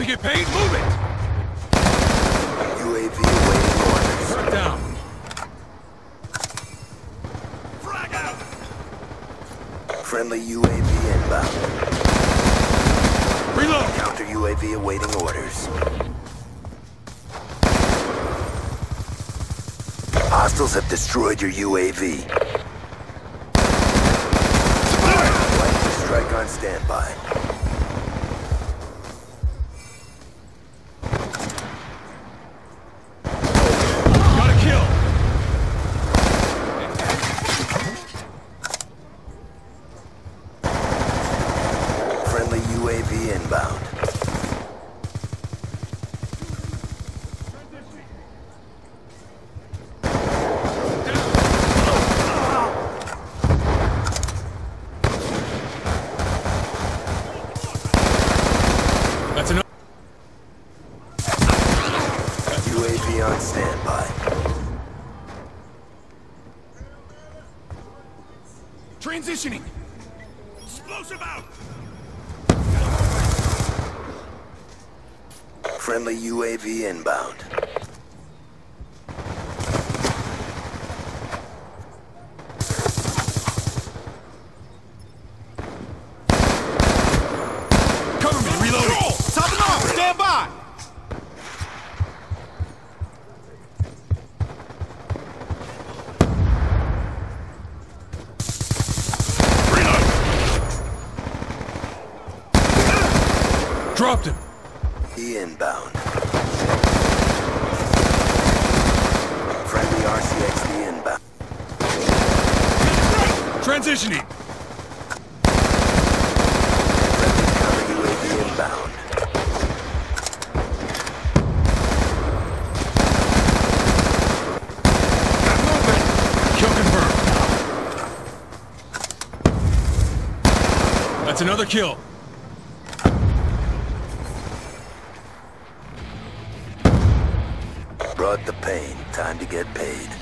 get paid? Move it! UAV awaiting orders. Turret down. Frag out! Friendly UAV inbound. Reload! Counter UAV awaiting orders. Hostiles have destroyed your UAV. Lightning strike on standby. Got a kill! Friendly UAV inbound. That's enough. UAV on standby. Transitioning! Explosive out! Friendly UAV inbound. Cover me, reloading! Top it off! Stand by! Reload! Dropped him! Inbound. Friendly RCXD inbound. Transitioning! Friendly counter UAV inbound. Kill confirmed. That's another kill. Brought the pain. Time to get paid.